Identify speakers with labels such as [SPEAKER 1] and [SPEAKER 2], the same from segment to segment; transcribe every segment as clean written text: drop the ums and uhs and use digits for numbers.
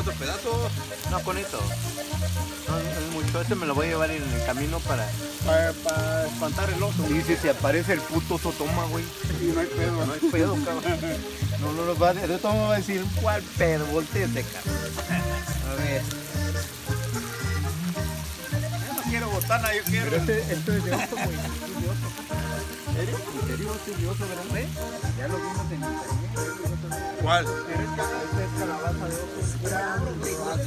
[SPEAKER 1] otro pedazo.
[SPEAKER 2] No, con esto. No, es mucho. Este me lo voy a llevar en el camino para
[SPEAKER 1] Espantar el oso.
[SPEAKER 2] Dice, si aparece el puto sotoma, güey.
[SPEAKER 1] Y no hay pedo.
[SPEAKER 2] No hay pedo, cabrón. No lo va a decir. De todo modo va a decir, ¿cuál pedo? Volteate, cabrón. A ver.
[SPEAKER 1] Yo no quiero botana, yo quiero.
[SPEAKER 2] Pero esto es de oso, güey. Esto es de oso. ¿En serio? ¿En serio? Esto es de oso, ¿verdad? ¿Ve? Ya lo vimos en internet.
[SPEAKER 1] ¿Cuál?
[SPEAKER 2] Esta es calabaza de oso.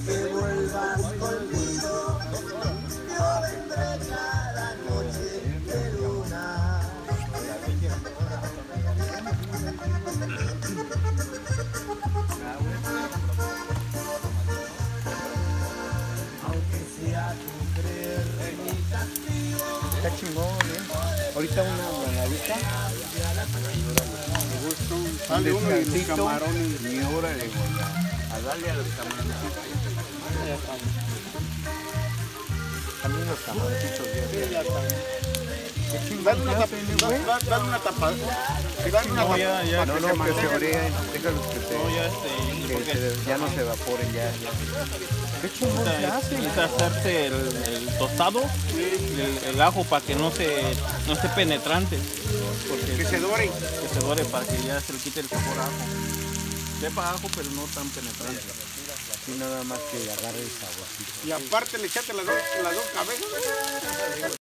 [SPEAKER 2] Está chingón, ahorita una granadita.
[SPEAKER 1] Sale uno y los
[SPEAKER 2] Camarones.
[SPEAKER 1] camarones.
[SPEAKER 2] Ni hora de volar. A darle a los camarones. También los camaroncitos. Qué chingón.
[SPEAKER 1] Dale una tapa.
[SPEAKER 2] güey.
[SPEAKER 1] Dale una tapa. Dale una
[SPEAKER 3] No,
[SPEAKER 1] tapa.
[SPEAKER 3] ya,
[SPEAKER 2] No,
[SPEAKER 1] que
[SPEAKER 2] no,
[SPEAKER 1] se
[SPEAKER 2] que se
[SPEAKER 1] mantenga.
[SPEAKER 2] oreen. Déjalos que se...
[SPEAKER 3] No, ya
[SPEAKER 2] ya no se evaporen, ya. Qué chingón se hace.
[SPEAKER 3] necesita hacerse el tostado, el ajo para que no esté penetrante. Porque
[SPEAKER 1] Que se dore.
[SPEAKER 3] que se dore para que ya se le quite el sabor a ajo. Sepa ajo, pero no tan penetrante.
[SPEAKER 2] Sí, nada más que agarre el saborcito.
[SPEAKER 1] Y aparte le echaste las dos cabezas.